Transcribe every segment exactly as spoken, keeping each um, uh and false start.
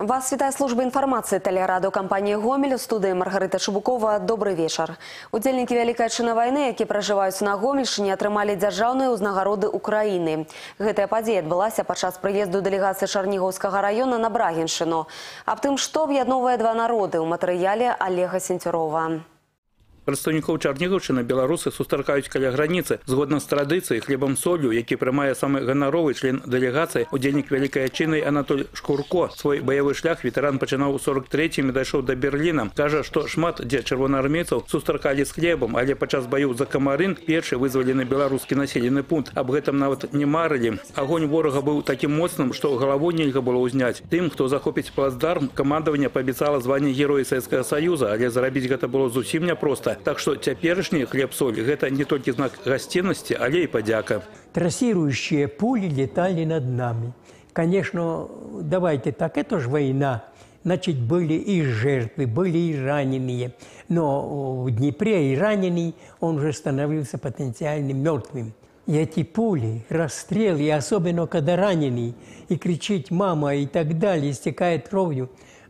Вас вітае служба інфармацыі тэлерадыёкампаніі «Гомель». У студыі Маргарыта Шыбукова. Добрый вечар. Удзельнікі Вялікай Адчыны вайны, які пражываюць на Гомельшчыне, атрымалі дзяржаўныя ўзнагароды Украіны. Гэтая падзея адбылася падчас прыезду дэлегацыі Чарнігаўскага раёна на Брагіншчыну. Аб тым, што аб'ядноўвае два народы, у матэрыяле Олега Сенцюрова. Прадстаўнікоў Чарнігаўшчыны беларусы сустракаюць каля граніцы. Згодна з традыцыяй, хлебам солью, які прымае самы ганаровы член дэлегацыі, удзельнік Вялікай Адчыны Анатоль Шкурко. Свой баявы шлях ветэран пачынаў у сорок трэцім і дайшоў да Берліна. Кажа, што шмат дзе чырвонаармейцаў сустракалі з хлебам, але падчас баёў за Камарын першы вызвалены беларускі населены пункт. Аб гэтым нават не марылі. Агонь ворага быў такім моцным, што галаву нельга было ўзняць. Тым, хто захопіць плацдарм, камандаванне паабяцала званне Героя Савецкага Саюза, але зрабіць гэта было зусім няпроста. Так что цяперашні хлеб-соль – это не только знак гостинности, але и подяка. Трассирующие пули летали над нами. Конечно, давайте так, это же война. Значит, были и жертвы, были и раненые. Но в Днепре и раненый, он уже становился потенциально мертвым. И эти пули, расстрелы, и особенно когда раненый, и кричит «мама» и так далее, истекает кровью,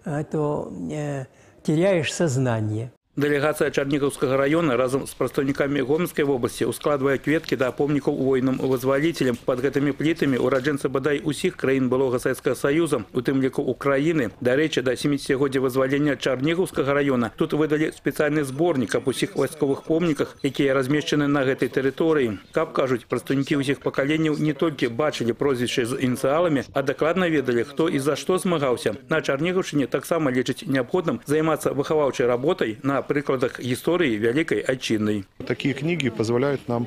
то э, теряешь сознание. Дэлегацыя Чарнігаўскага района разом з прадстаўнікамі Гомельскай вобласці ускладвае кветкі да помнікаў воінам-вызваліцелям. Пад гэтымі плітамі ураджэнцы бадай усіх краін былога Савецкага Саюза, у тым ліку Украіны. Дарэчы, да сямідзесяцігоддзя вызвалення Чарнігаўскага района тут выдалі спецыяльны зборнік аб усіх вайсковых помніках, якія размешчаны на гэтай тэрыторыі. Каб, кажуць, прадстаўнікі ўсіх пакаленняў не толькі бачылі прозвішчы з ініцыяламі, а дакладна ведалі, хто і за што змагаўся. На Чарнігаўшчыне таксама лічаць неабходным займацца выхаваўчай работай на прикладах истории Великой Отчины. Такие книги позволяют нам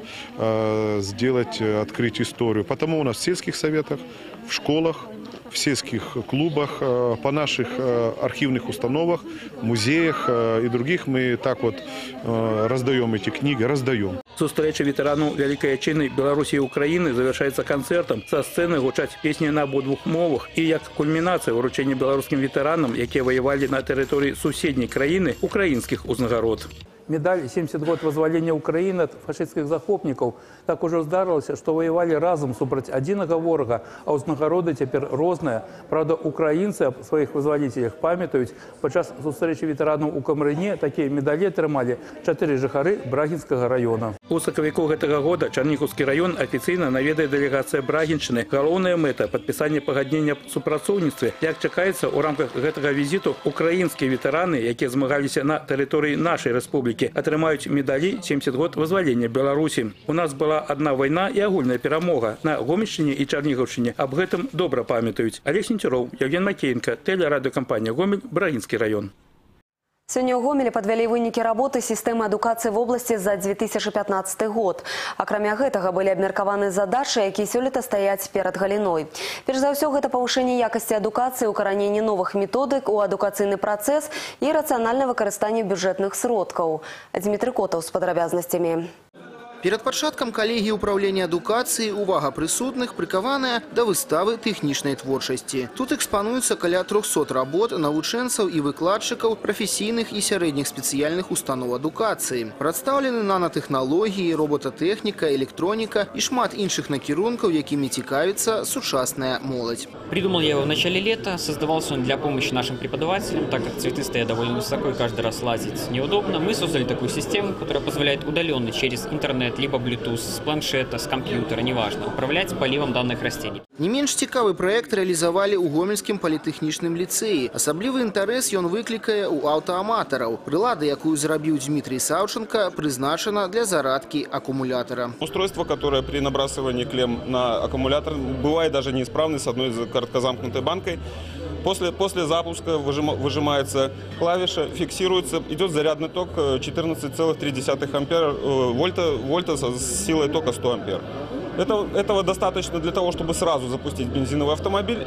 э, сделать, открыть историю. Потому у нас в сельских советах, в школах, в сельских клубах, э, по наших э, архивных установах, музеях э, и других мы так вот э, раздаем эти книги, раздаем. Сустрэча ветэранаў Вялікай Адчыны Беларусі і Украіны завяршаецца канцэртам. Са сцэны гучаць песні на абодвух мовах. І як кульмінацыя ўручэння беларускім ветэранам, якія ваявалі на тэрыторыі суседняй краіны, украінскіх узнагарод. Медаль семьдесят год вызвалення Украины от фашистских захопников. Так уже здарылася, что воевали разом супраць адзінага ворага, а ўзнагароды цяпер розныя. Правда, украінцы аб сваіх вызвалителях памятаюць. Падчас сустрэчы ветэранаў у Камрыне такія медалі атрымалі чатыры жыхары Брагінскага района. У сакавіку гэтага года Чарнігаўскі раён афіцыйна наведае дэлегацыя Брагіншчыны. Галоўная мэта – падпісанне пагаднення аб супрацоўніцтве. Як чакаецца, у рамках гэтага візіту украінскія ветэраны, якія змагаліся на тэрыторыі нашай рэспублікі, атрымаюць медалі семьдесят год вызвалення Беларусі. У нас была одна вайна і агульная перамога. На Гомельшчыне і Чарнігаўшчыне аб гэтым добра памятаюць. Олег Сенцюров, Евген Макеенко, тэлерадыёкампанія «Гомель», Брагінскі раён. Сёння ў Гомелі падвялі вынікі работы сістэмы адукацыі в обласці за две тысячи пятнадцаты год. Акрамя гэтага былі абмеркаваны задачы, якія сёлета стаяць перад галіной. Перш за ўсё, гэта павышэнне якасці адукацыі, укараненне новых методык у адукацыйны працэс і рацыянальнае выкарыстанне бюджэтных сродкаў. Дмітрый Котаў з падрабязнасцямі. Перед пачаткам калегіі ўправлення адукацыі увага прысутных прыкаваная да выставы тэхнічнай творчасці. Тут экспануюцца каля трохсот работ навучэнцаў і выкладчыкаў прафесійных і сярэдніх спецыяльных устаноў адукацыі. Прадстаўлены нанотэхналогіі, роботатэхніка, электроніка і шмат іншых накірункаў, якімі цікавіцца сучасная моладзь. Придумал я его в начале лета, создавался он для помощи нашим преподавателям, так как цветы стоят довольно высоко и каждый раз лазить неудобно. Мы создали такую систему, которая позволяет удаленно через интернет, либо Bluetooth, с планшета, с компьютера, неважно, управлять поливом данных растений. Не менш цікавы проект реализовали у Гомельскім політэхнічным ліцэі. Асаблівы інтарэс ён выклікае у аўтааматараў. Прылада, якую зрабіў Дмитрий Савченко, прызначана для зарадки аккумулятора. Устройство, которое при набрасывании клем на аккумулятор бывает даже неисправный с одной короткозамкнутой банкой. После, после запуска выжима, выжимается клавиша, фиксируется, идет зарядный ток четырнадцать целых три десятых ампера, вольта, вольта с силой тока сто ампер. Это, этого достаточно для того, чтобы сразу запустить бензиновый автомобиль,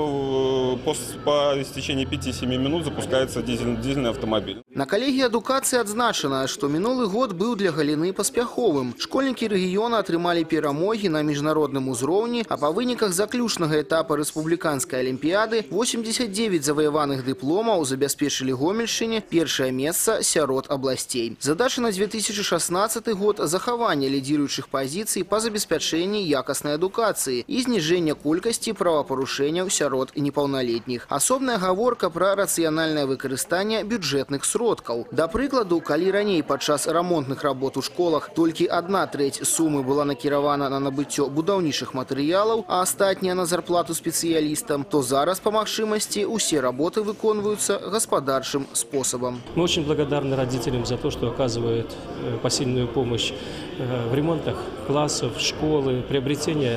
либо по, по истечении пяти-семи минут запускается дизель, дизельный автомобиль. На калегіі адукацыі адзначана, што мінулы год быў для галіны паспяховым. Школьнікі рэгіёна атрымалі перамогі на міжнародным узроўні, а па выніках заключнага этапа рэспубліканскай алімпіяды восемьдесят девять заваяваных дыпломаў забяспечылі Гомельшчыне першае месца сярод абласцей. Задача на две тысячи шестнадцатый год – захаванне лідзіруючых пазіцый па забеспячэнні павышэння якаснай адукацыі і зніжэння колькасці правапарушэнняў сярод непаўналетніх. Асобная гаворка пра рацыянальнае выкарыстанне бюджэтных сродкаў. Да прыкладу, калі раней падчас рамонтных работ у школах толькі адна трэць сумы была накіравана на набыццё будаўнічых матэрыялаў, а астатняя на зарплату спецыялістам, то зараз па магчымасці усе работы выконваюцца гаспадарчым способом. Мы очень благодарны родителям за то, что оказывают посильную помощь в ремонтах классов, школы, приобретение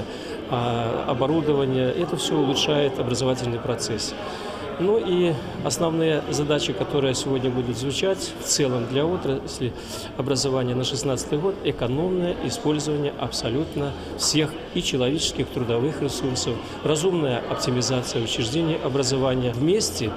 оборудования. Это все улучшает образовательный процесс. Ну и основные задачи, которые сегодня будут звучать в целом для отрасли образования на две тысячи шестнадцатый год, экономное использование абсолютно всех и человеческих трудовых ресурсов, разумная оптимизация учреждений образования. Вместе,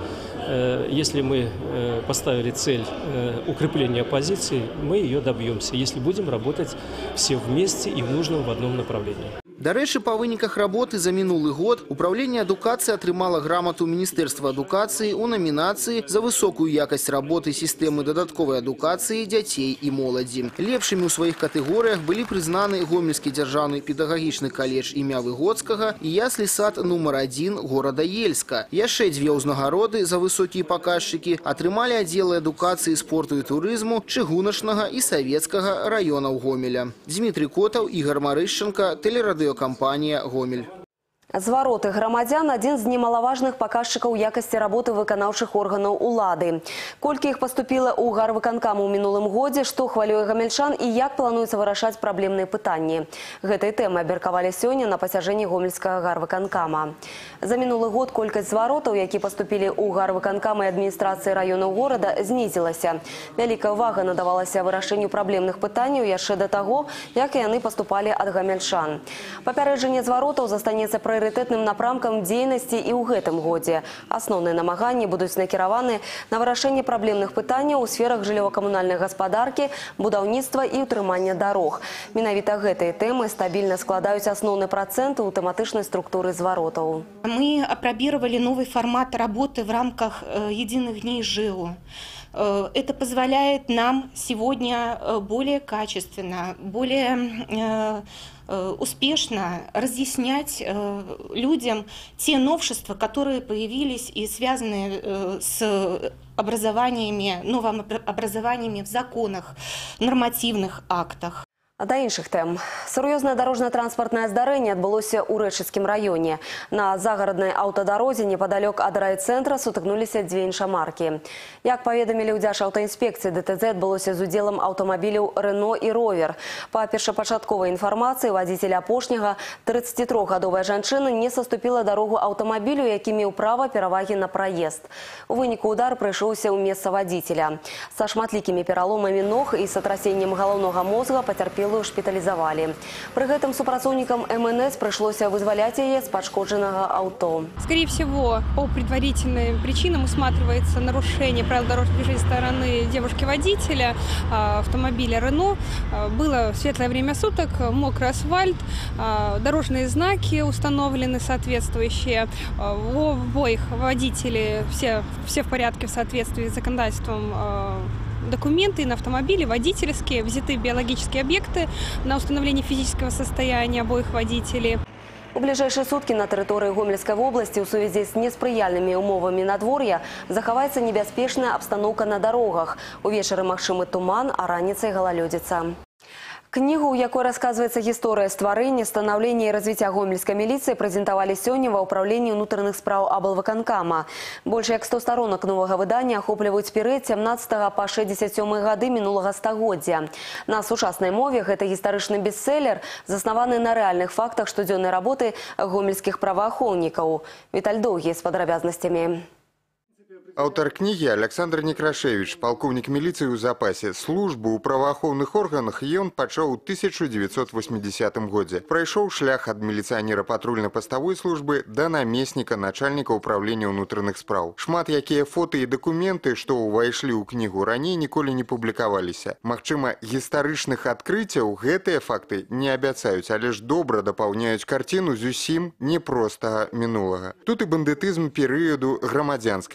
если мы поставили цель укрепления позиций, мы ее добьемся, если будем работать все вместе и в нужном в одном направлении. Дарэчы, па выніках работы за мінулы год Управление адукацыі атрымала грамату Міністэрства адукацыі ў намінацыі за высокую якасць работы сістэмы дадатковай адукацыі дзяцей і моладзі. Лепшымі ў сваіх катэгорыях былі прызнаны Гомельскі дзяржаўны педагагічны каледж імя Выгодскага і яслі сад нумар адзін горада Ельска. Яшчэ дзве ўзнагароды за высокія паказчыкі атрымалі аддзелы адукацыі, спорту і турызму чыгуначнага і савецкага раёнаў Гомеля. Дмітрий Котаў, Ігор Марышченко, телерадыё компания «Гомель». Звароты грамадзян – один з немалаважных паказчыкаў якасці работы выканаўчых органаў улады. Колькі іх паступіла ў гарвыканкам у мінулым годзе, што хвалюе гамельчан і як плануецца вырашаць праблемныя пытанні. Гэтай тэмай абмеркавалі сёння на пасяджэнні гомельскага гарвыканкама. За мінулы год колькасць зваротаў, які паступілі ў гарвыканкам і адміністрацыі раёнаў горада, знізілася. Вялікая ўвага надавалася вырашэнню праблемных пытанняў яшчэ да таго, як яны паступалі ад гамельчан. Папярэджанне зваротаў застанецца пры прыярытэтным напрамкам дзейнасці і ў гэтым годзе. Асноўныя намаганні будуць накіраваны на вырашэнне праблемных пытанняў у сферах жыллёва-камунальнай гаспадаркі, будаўніцтва і ўтрымання дарог. Менавіта гэтыя тэмы стабільна складаюць асноўны працэнт у тэматычнай структуры зваротаў. Мы апробировали новый формат работы в рамках единых дней ЖЭО. Это позволяет нам сегодня более качественно, более успешно разъяснять людям те новшества, которые появились и связаны с образованиями, новым образованиями в законах, нормативных актах. А да іншых тэм. Сур'ёзнае дарожна-транспартнае здарэнне адбылося ў Рэчыцкім раёне. На загараднай аўтадарозе непадалёк ад райцэнтра сутыкнуліся дзве іншамаркі. Як паведамілі ў Дзяржаўтаінспекцыі, ДТЗ адбылося з удзелам аўтамабіляў Рено і Ровер. Па першапачатковай інфармацыі, вадзіцель апошняга, трыццацітрохгадовая жанчына, не саступіла дарогу аўтамабілю, які меў права перавагі на праезд. У выніку удар прыйшоўся ў месца вадзіцеля. Са шматлікімі пераломамі ног і сатрасеннем галаўнога мозга пацярпелую шпіталізавалі. Пры гэтым супрацоўнікам эм эн эс прыйшлося вызваляць яе з пашкоджанага аўто. Скорее всего, по предварительным причинам усматривается нарушение правил дорожного движения со стороны девушки-водителя автомобиля Рено. Было светлое время суток, мокрый асфальт, дорожные знаки установлены соответствующие. У обоих водителей все, все в порядке в соответствии с законодательством. Документы на автомобиле, водительские, взяты биологические объекты на установление физического состояния обоих водителей. У бліжэйшыя суткі на тэрыторыі Гомельскай вобласці ў сувязі з неспрыяльнымі ўмовамі надвор'я захаваецца небяспечная абстаноўка на дарогах. Увечары магчымы туман, а раніцай галалёдзіца. Кнігу, у якой расказваецца гісторыя стварэння, станаўлення і развіцця гомельскай міліцыі, прэзентавалі сёння ва ўпраўленні ўнутраных спраў аблвыканкама. Больш як сто старонак новага выдання ахопліваюць перыяд сямнаццатага па шэсцьдзесят сёмы гады мінулага стагоддзя. На сучаснай мове гэта гістарычны бестселер, заснаваны на рэальных фактах штодзённай работы гомельскіх праваахоўнікаў. Віталь Доўгі з падрабязнасцямі. Аўтар кнігі Александр Некрашевич, палкоўнік міліцыі ў запасе. Службу ў праваахоўных органах ён пачаў у тысяча дзевяцьсот восьмідзесятым годзе. Прайшоў шлях ад міліцыянера патрульна-паставой службы да намесніка начальніка ўправлення ўнутраных спраў. Шмат якія фоты і дакументы, што ўвайшлі ў кнігу раней, ніколі не публікаваліся. Магчыма, гістарычных адкрыццяў гэтыя факты не абяцаюць, але ж добра дапаўняюць карціну зусім непростага мінулага. Тут і бандытызм перыяду грамадзянскай вайны.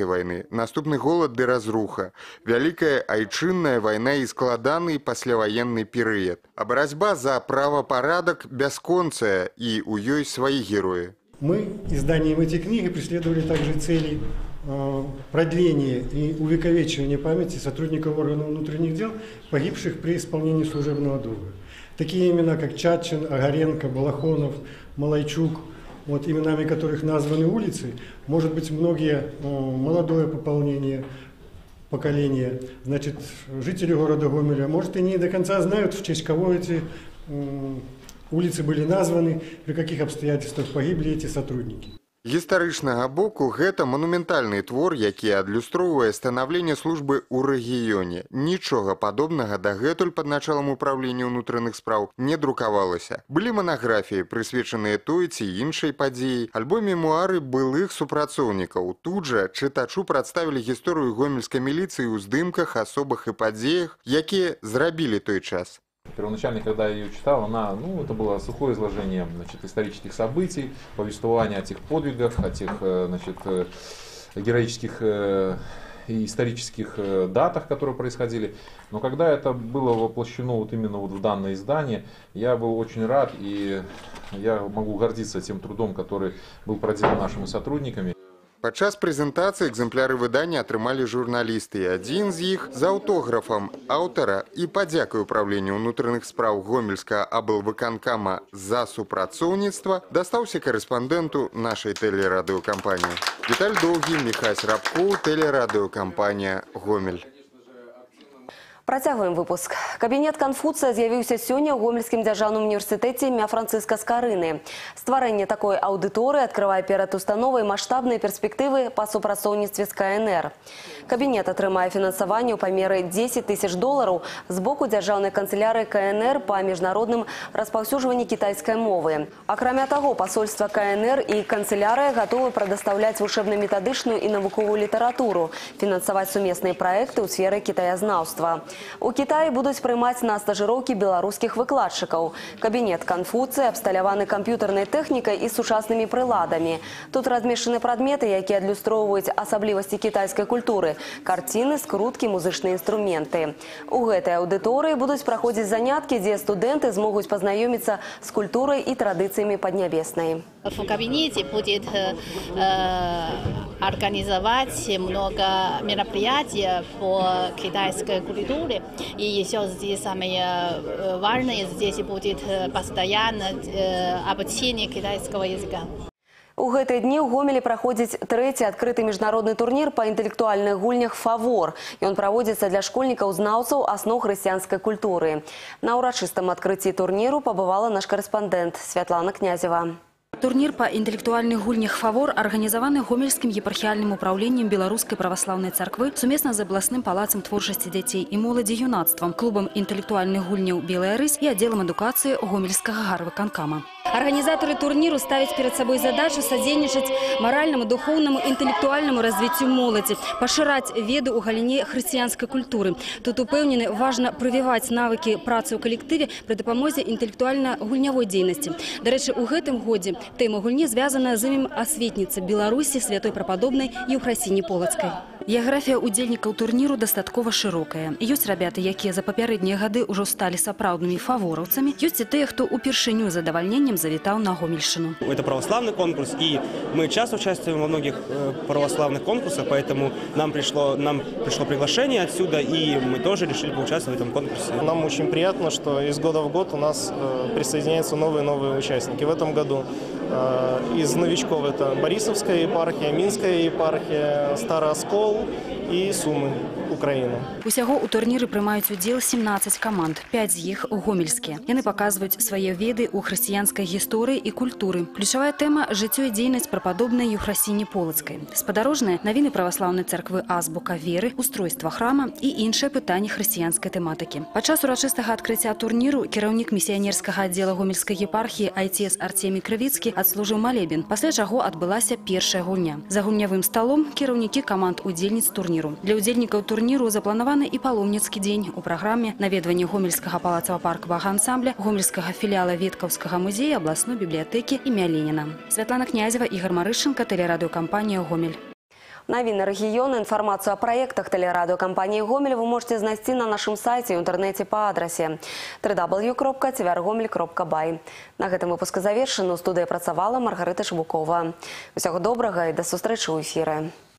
войны, наступны голод ды разруха, вялікая айчынная вайна і складаны пасляваенны перыяд. А барацьба за правапарадак бясконцая, і ў ёй свае героі. Мы изданием этой книги преследовали также цели э, продления и увековечивания памяти сотрудников органов внутренних дел, погибших при исполнении служебного долга. Такие имена, как Чатчин, Огаренко, Балахонов, Малайчук, вот, именами которых названы улицы, может быть, многие э, молодое пополнение поколения, значит, жители города Гомеля, может, и не до конца знают, в честь кого эти э, улицы были названы, при каких обстоятельствах погибли эти сотрудники. Гістарычнага боку гэта манументальны твор, які адлюстроўвае станаўленне службы ў рэгіёне. Нічога падобнага дагэтуль пад началам управлення ўнутраных спраў не друкавалася. Былі манаграфіі, прысвечаныя той ці іншай падзеі, альбо мемуары былых супрацоўнікаў. Тут жа чытачу прадставілі гісторыю гомельскай міліцыі ў здымках, асобах і падзеях, якія зрабілі той час. Первоначально, когда я ее читал, она, ну, это было сухое изложение, значит, исторических событий, повествование о тех подвигах, о тех, значит, героических и исторических датах, которые происходили. Но когда это было воплощено вот именно вот в данное издание, я был очень рад, и я могу гордиться тем трудом, который был проделан нашими сотрудниками. Падчас прэзентацыі экземпляры выдання атрымалі журналісты. Адзін з іх з аўтографам аўтара і падзякай управленню ўнутраных спраў гомельскага аблвыканкама за супрацоўніцтва дастаўся корэспандэнту нашай тэлерадыёкампаніі. Віталь Доўгі, Міхась Рабкоў, тэлерадыёкампанія «Гомель». Працягваем выпуск. Кабінет Канфуцыя з'явіўся сёння ў Гомельскім дзяржаўным універсітэце імя Францыска Скарыны. Стварэнне такой аўдыторыі адкрывае перад установай маштабныя перспектывы па супрацоўніцтве з ка эн эр. Кабінет атрымае фінансаванне ў памеры дзесяць тысяч долараў з боку дзяржаўнай канцылярыі ка эн эр па міжнародным распаўсюджванні кітайскай мовы. Акрамя таго, пасольства ка эн эр і канцылярыя гатовы прадастаўляць вучэбна-метадычную і навуковую літаратуру, фінансаваць сумесныя праекты ў сферы кітаязнаўства. У Кітаі будуць прымаць на стажыроўкі беларускіх выкладчыкаў. Кабінет Канфуцыя абсталяваны камп'ютарнай тэхнікай і сучаснымі прыладамі. Тут размешчаны прадметы, якія адлюстроўваюць асаблівасці кітайскай культуры, карціны, скруткі, музычныя інструменты. У гэтай аўдыторыі будуць праходзіць заняткі, дзе студэнты змогуць пазнаёміцца з культурай і традыцыямі Паднябеснай. В кабинете будет э, организовать много мероприятий по китайской культуре. И еще здесь самое важное, здесь будет постоянно э, обучение китайского языка. У гэтыя дні ў Гомелі праходзіць трэці адкрыты міжнародны турнір па інтэлектуальных гульнях «Фавор». Ён праводзіцца для школьнікаў-знаўцаў асноў хрысціянскай культуры. На ўрачыстым адкрыцці турніру пабывала наш карэспандэнт Святлана Князева. Турнир по интеллектуальных гульнях «Фавор» организованы Гомельским епархиальным управлением Белорусской православной церквы суместно с областным палацем творчести детей и молоди юнацтвом, клубом интеллектуальных гульняў «Белая рысь» и отделом эдукации Гомельского гарвыканкама. Организаторы турниру ставят перед собой задачу содейничать моральному, духовному, интеллектуальному развитию молоди, поширать веды у галине христианской культуры. Тут упэўнены важно прививать навыки працы ў коллективе при допомозе интеллектуально-гульнявой деятельности. До речи, у гэтым годзе тема гульні звязана з імем асветніцы Беларусі святой прападобнай Еўфрасіні Полацкай. Геаграфія удзельнікаў турніру дастаткова шырокая. Ёсць рабяты, якія за папярэднія гады ўжо сталі сапраўднымі фавораўцамі. Ёсць і тыя, хто упершыню з задавальненнем завітаў на Гомельшину. Это православный конкурс, и мы часто участвуем во многих православных конкурсах, поэтому нам пришло, нам пришло приглашение отсюда, и мы тоже решили поучаствовать в этом конкурсе. Нам очень приятно, что из года в год у нас присоединяются новые-новые участники. В этом году из новичков это Борисовская епархия, Минская епархия, Старооскол и Сумы, Украина. Усяго у турніры прымаюць удзел семнадцать каманд, пять з іх гомельскія. Яны паказваюць свае веды ў хрысціянскай гісторыі і культуры. Ключавая тэма – жыццё і дзейнасць прападобнай Еўфрасіні Полацкай. Спадарожныя навіны праваслаўнай царквы азбука веры, устройства храма і іншыя пытанні хрысціянскай тэматыкі. Падчас урачыстага адкрыцця турніру кіраўнік місіянерскага аддзела гомельскай епархіі айцес Артемій Крывіцкі адслужыў малебен, пасля чаго адбылася першая гульня. За гульнявым сталом кіраўнікі каманд удзельніц турніру. Для удзельнікаў турніру запланаваны і паломніцкі дзень. У праграме наведванне Гомельскага палацава-паркавага ансамбля, Гомельскага філіяла Веткаўскага музея, абласной бібліятэкі імя Леніна. Святлана Князева, Ігор Марышченко, тэлерадыёкампанія «Гомель». Навіны рэгіёна, інфармацыю о праектах тэлерадыёкампаніі «Гомель» вы можете знайсці на нашым сайце і ў інтэрнэце па адрасе дабл ю дабл ю дабл ю кропка цвяргомель кропка бай. На гэтым выпуск завершаны. У студыі працавала Маргарыта Шыбукова. Усяго добрага і да сустрэчы ў эфіры.